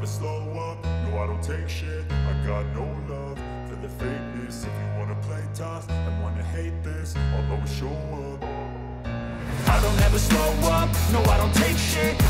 never slow up, no I don't take shit. I got no love for the fakeness. If you wanna play tough and wanna hate this, I'll always show up. I don't ever slow up, no I don't take shit.